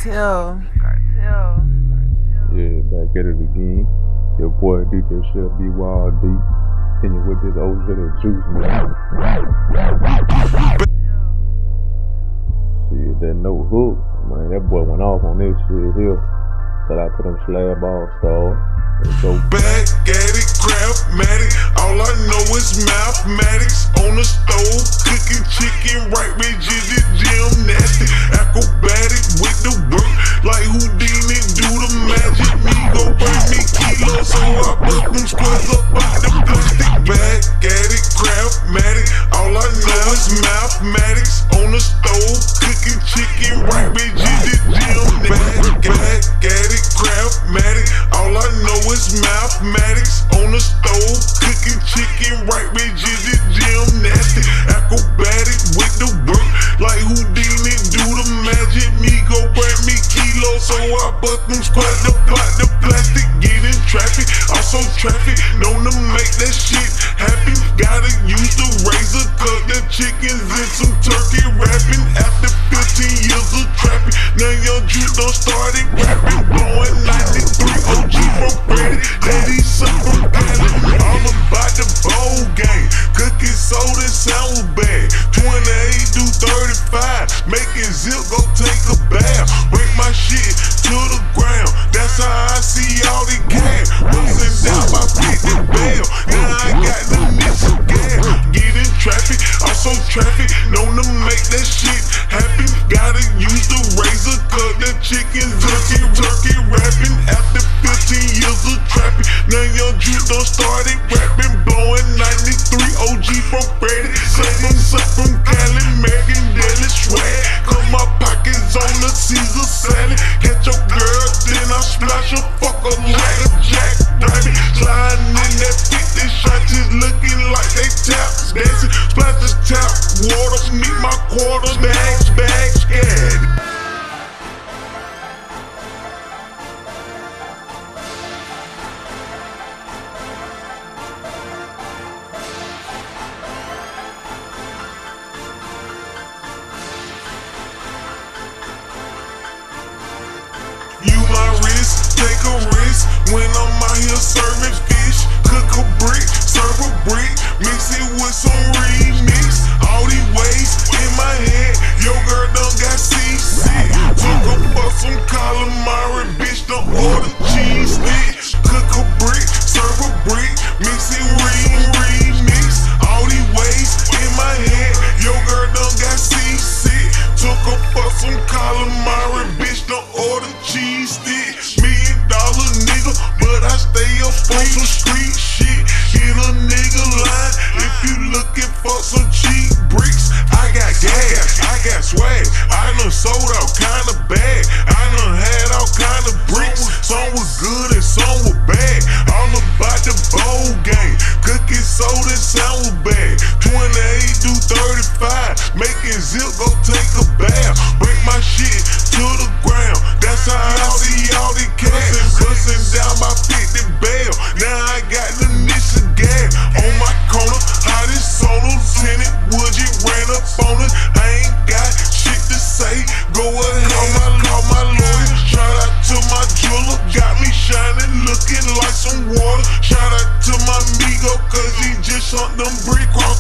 Cartel. Yeah, back at it again. Your boy DJ B.Y.R.D. And you with this old little Juiceman. Shit, that no hook. Man, that boy went off on this shit here. Shout out to them slab all stars. So back at it, craftmatic. All I know is mathematics. On the stove, cooking chicken, right with jizzy, gymnastic, acrobatic with the work, like Houdini do the magic. Me go bring me kilos, so I put them squares up out the plastic. Back at it, craftmatic. All I know is mathematics. On the stove, cooking chicken, right with jizzy, gymnastic. Back at it, craftmatic. All I know is mathematics. On the stove, cooking chicken, right with jizzy, gymnastic, acrobatic with the work, like Houdini do the magic. Me go bring me kilos, so I bust them squares up out the plastic. Get in traffic, also traffic, known to make that shit happen. Gotta use the razor, cut the chickens and some turkey wrapping. After 15 years of trapping, now young juice done started rapping. Blowing 93 OG from Brady, ladies suck from Cali. All about the bowl game, cooking soda, sound bad. 28 do 35, making zip, go take a bath. Break my shit to the ground, that's how I see all the cash. Bustin' down my 50 bail, now I got the nxgga. Get in traffic, also traffic, known to make that shit happen. Gotta use the razor, cut the chickens, turkey wrapping. After 15 years of trapping, now young juice done started rapping. Blowing 93 OG from Brady, suck from Cali, American Daily swag. Cause my pockets on the Caesar salad. Catch your girl, then I splash her, fuck her like a jack diamond. Sliding in that 50 shots, just looking like they tap dancing. Splash the tap water, meet my quarters, bags, scattered. You my wrist, take a risk when I'm out here serving fish. Cook a brick, serve a brick, mix it with some remix. All these ways in my head, your girl done got seasick. Took a for some calamari, bitch, don't order cheese sticks. Cook a brick, serve a brick, mix it remix. All these ways in my head, your girl done got seasick. Took a for some calamari, bitch, don't order cheese sticks. $1 million nigga, but I stay up on some street shit. Hit a nigga line if you looking for some cheap bricks. I got gas, I got swag, I done sold all kind of bad. I done had all kind of bricks. Some was good and some was bad. All about the bowl game, cooking soda, sound was bad. 28 do 35, making zip, go take a bath. Break my shit to the ground, that's how I see all the cash. Bustin' down my 50 bail, now I got the nxgga. On my corner, hottest on them, tenant, would you ran up on it? I ain't got shit to say, go ahead, call my lawyer. Shout out to my jeweler, got me shining, looking like some water. Shout out to my amigo, cause he just shot them brick